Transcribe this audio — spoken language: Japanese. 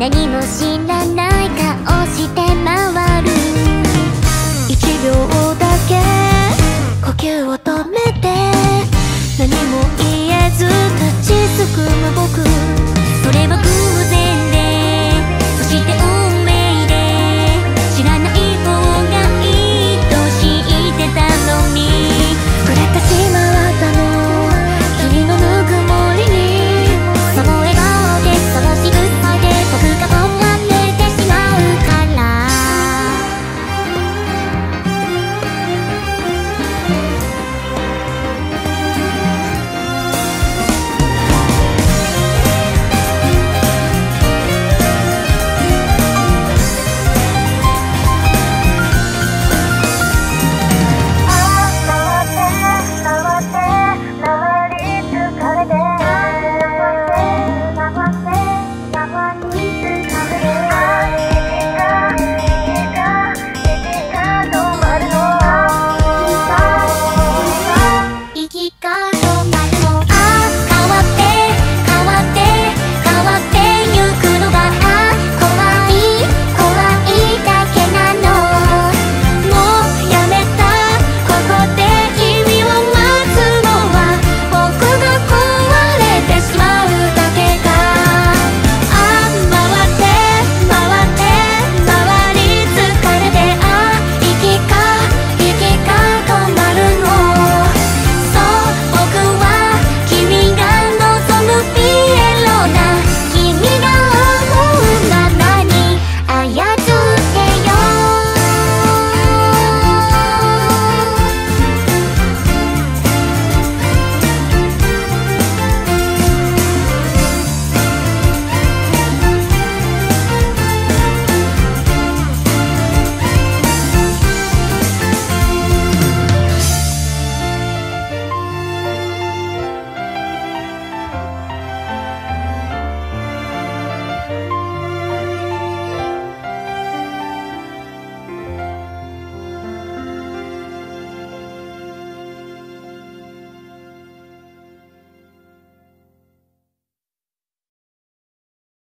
何も知らない顔して回る。1秒だけ呼吸を止めて、何も言えず立ちすくむ僕。それは偶然で、そして運命で、知らない方がいいと知ってたのに、触れてしまったの君のぬくもりに。その笑顔でその仕草で僕が追われてしまうから。生き返